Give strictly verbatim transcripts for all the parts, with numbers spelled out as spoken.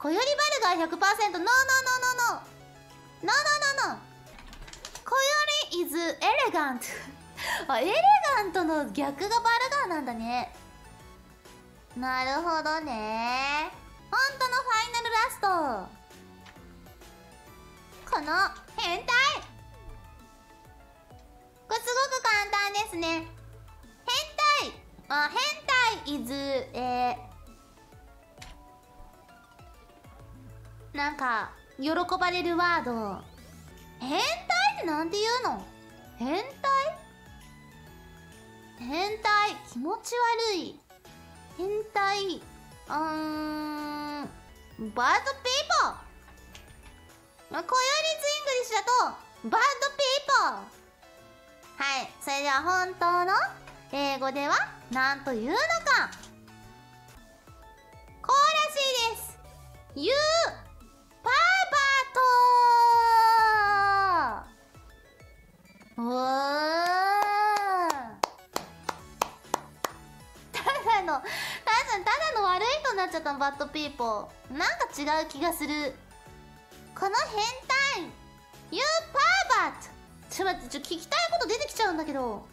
小よりバルガー ひゃくパーセント。ノーノーノーノーノーノーノーノーノー。小より is elegant あ、エレガントの逆がバルガーなんだね。なるほどね。ほんとのファイナルラスト。この変態、これすごく簡単ですね。変態、あ、変態 is えー、なんか喜ばれるワード。変態ってなんて言うの？変態？変態、気持ち悪い。変態、うーん、バッドピーポー。コヨリズイングリッシュだとバッドピーポー。はい、それでは本当の英語では何というのか。こうらしいです。 You パーバート。おー、ただのただただの悪い人になっちゃったの。バッドピーポー、なんか違う気がする。この変態 You パーバート。ちょっと待って、ちょっと聞きたいこと出てきちゃうんだけど。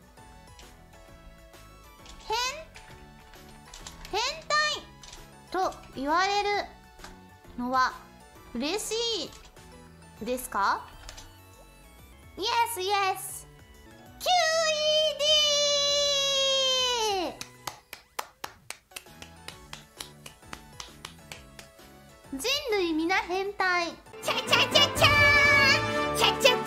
変変態と言われるのは嬉しいですか？ Yes, yes。 キューイーディー。人類皆変態。チャチャチャチャーチャチャ